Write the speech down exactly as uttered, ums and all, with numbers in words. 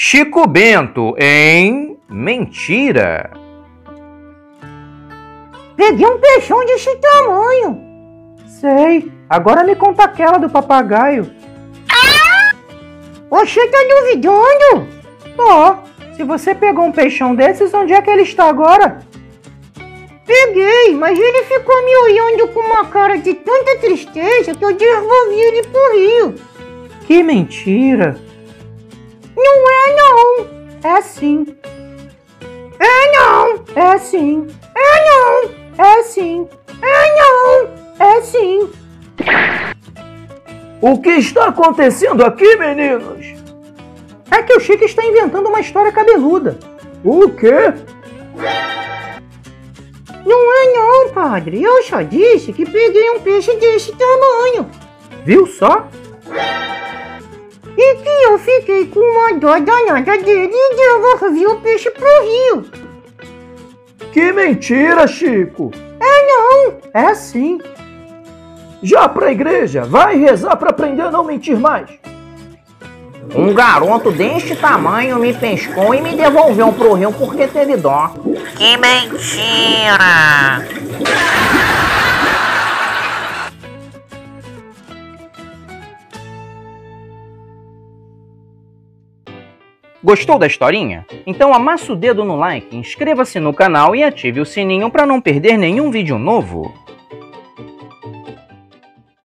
Chico Bento em Mentira. Peguei um peixão desse tamanho. Sei, agora me conta aquela do papagaio. Você tá duvidando? Tô. Se você pegou um peixão desses, onde é que ele está agora? Peguei, mas ele ficou me olhando com uma cara de tanta tristeza que eu devolvi ele pro rio. Que mentira. Não é não. É sim. É não. É sim. É não. É sim. É não. É sim. O que está acontecendo aqui, meninos? É que o Chico está inventando uma história cabeluda. O quê? Não é não, padre. Eu só disse que peguei um peixe desse tamanho. Viu só? E que eu fiquei com uma dó danada dele e devolvi o peixe pro rio. Que mentira, Chico. É não. É sim. Já pra igreja, vai rezar pra aprender a não mentir mais. Um garoto deste tamanho me pescou e me devolveu pro rio porque teve dó. Que mentira! Gostou da historinha? Então amassa o dedo no like, inscreva-se no canal e ative o sininho para não perder nenhum vídeo novo.